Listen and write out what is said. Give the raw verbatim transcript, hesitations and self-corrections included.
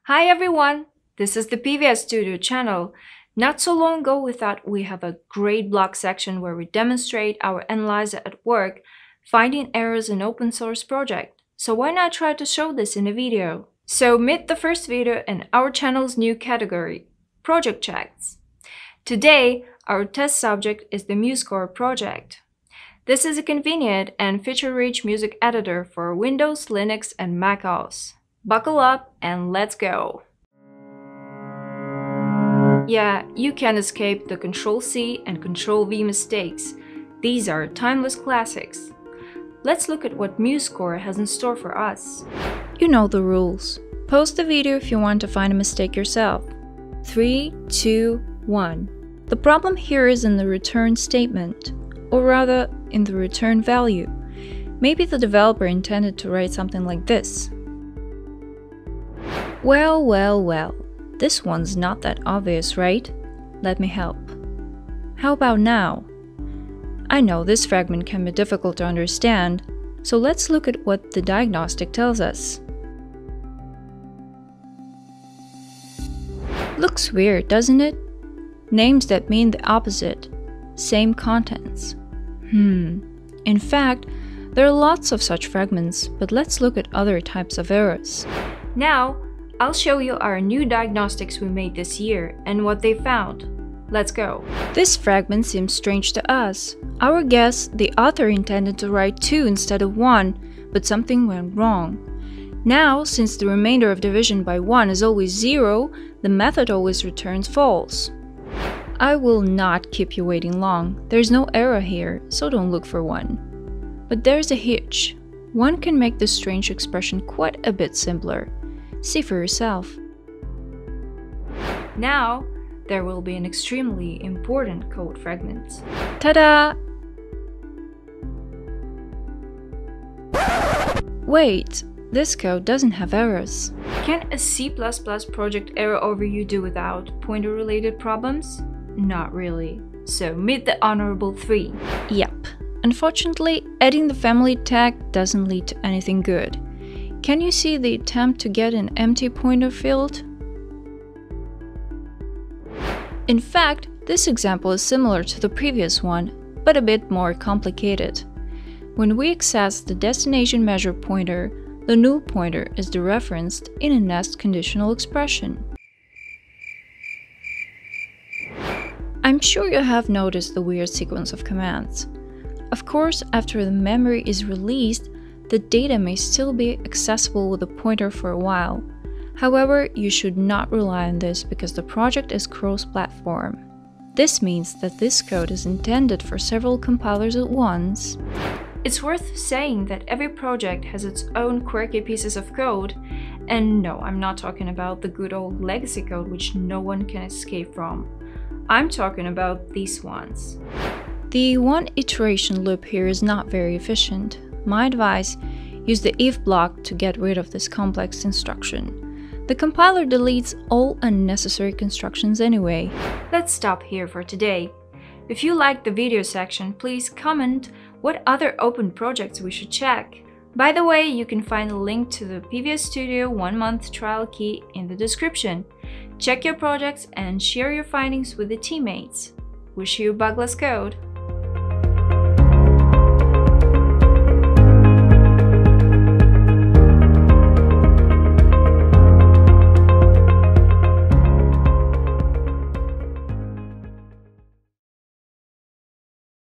Hi everyone, this is the P V S Studio channel. Not so long ago we thought we have a great blog section where we demonstrate our analyzer at work, finding errors in open source project. So why not try to show this in a video? So meet the first video in our channel's new category, Project Checks. Today, our test subject is the MuseScore project. This is a convenient and feature-rich music editor for Windows, Linux, and Mac O S. Buckle up and let's go! Yeah, you can't escape the control C and control V mistakes. These are timeless classics. Let's look at what MuseScore has in store for us. You know the rules. Pause the video if you want to find a mistake yourself. three, two, one. The problem here is in the return statement, or rather, in the return value. Maybe the developer intended to write something like this. Well, well, well, this one's not that obvious, right? Let me help. How about now? I know this fragment can be difficult to understand, so let's look at what the diagnostic tells us. Looks weird, doesn't it? Names that mean the opposite. Same contents. Hmm. In fact, there are lots of such fragments, but let's look at other types of errors. Now, I'll show you our new diagnostics we made this year and what they found. Let's go. This fragment seems strange to us. Our guess, the author intended to write two instead of one, but something went wrong. Now, since the remainder of division by one is always zero, the method always returns false. I will not keep you waiting long. There's no error here, so don't look for one. But there's a hitch. One can make this strange expression quite a bit simpler. See for yourself. Now, there will be an extremely important code fragment. Ta-da! Wait, this code doesn't have errors. Can a C plus plus project error overview do without pointer-related problems? Not really. So meet the honorable three. Yep. Unfortunately, adding the family tag doesn't lead to anything good. Can you see the attempt to get an empty pointer field? In fact, this example is similar to the previous one, but a bit more complicated. When we access the destination measure pointer, the null pointer is dereferenced in a nest conditional expression. I'm sure you have noticed the weird sequence of commands. Of course, after the memory is released, the data may still be accessible with a pointer for a while. However, you should not rely on this because the project is cross-platform. This means that this code is intended for several compilers at once. It's worth saying that every project has its own quirky pieces of code, and no, I'm not talking about the good old legacy code which no one can escape from. I'm talking about these ones. The one iteration loop here is not very efficient. My advice, use the if block to get rid of this complex instruction. The compiler deletes all unnecessary constructions anyway. Let's stop here for today. If you liked the video section, please comment what other open projects we should check. By the way, you can find a link to the P V S Studio one month trial key in the description. Check your projects and share your findings with the teammates. Wish you bugless code!